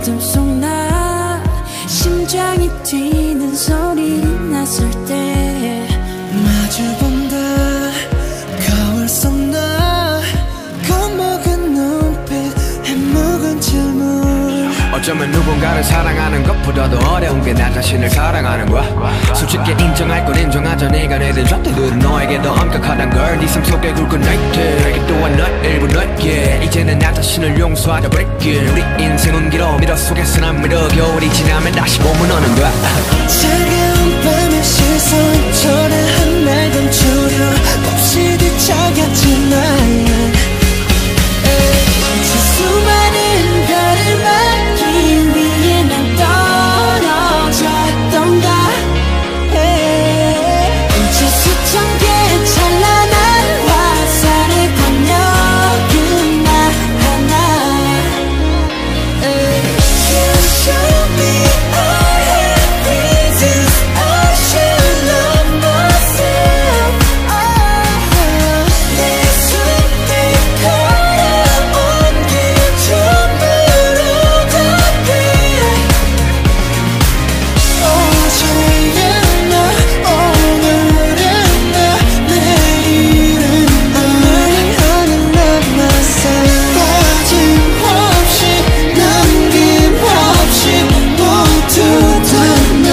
어둠 속 나 심장이 뛰는 소리 났을 때 마주본다 거울 속 나 겁먹은 눈빛 해묵은 질문 어쩌면 누군가를 사랑하는 것보다도 어려운 게 나 자신을 사랑하는 거야. 솔직히 인정할 건 인정하자. 네가 내든 잣대들은 너에게 더 엄격하단 걸. 네 삶 속에 굵은 나이트 알게 또한 널 일부 넓게 이제는 나 자신을 용서하자 break. 우리 인생은 길어 미러 속에서 난 미러 겨울이 지나면 다시 봄은 오는 거야. 차가운 밤의 시선 초라한 날 감추려 없이 뒤척였지 난 수많은 별을 막기 위해 난 떨어졌던가. 이제 수천 개의 찬란한 화살의 권력은 나 하나. You show me all have reasons I should love myself. 내 손에 걸어온 길 처음으로 닿게 어제의 나 오늘의 나 내일은 나를 남았어. 빠짐없이 남김없이 모두 다 나.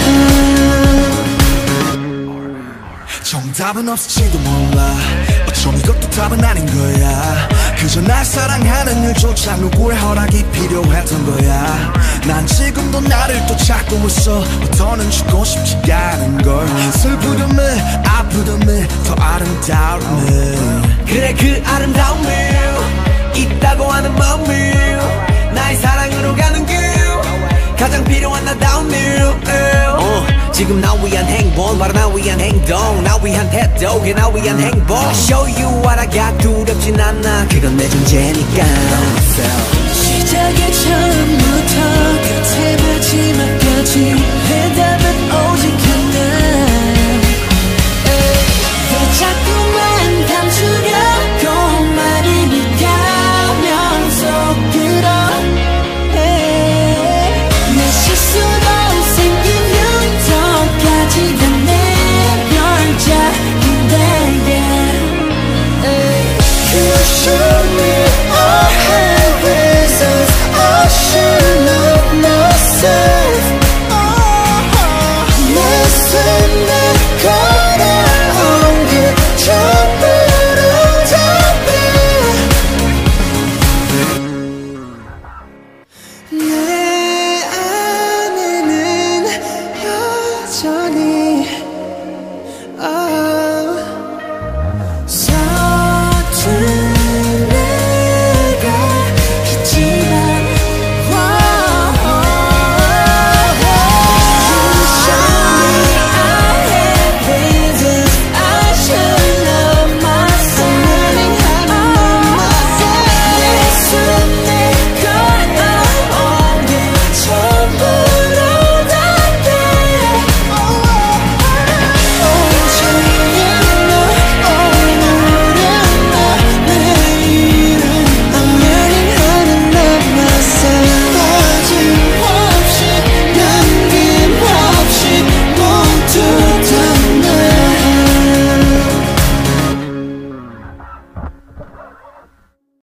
정답은 없을지도 몰라. 어쩜 이것도 답은 아닌 거야. 그저 날 사랑하는 일조차 누구의 허락이 필요했던 거야. 난 지금도 나를 또 찾고 있어. 더는 죽고 싶지가 않은 걸. 슬프렴에 아프렴에 더 아름다움에. 그래 그 아름다움이 있다고 하는 마음이 나의 사랑으로 가는 길 가장 필요한 나다운 일. 지금 나 위한 행복 바로 나 위한 행동 나 위한 태도 그게 나 위한 행복 Show you what I got 두렵진 않아 그건 내 존재니까. 시작의 처음부터 끝의 마지막까지 해답을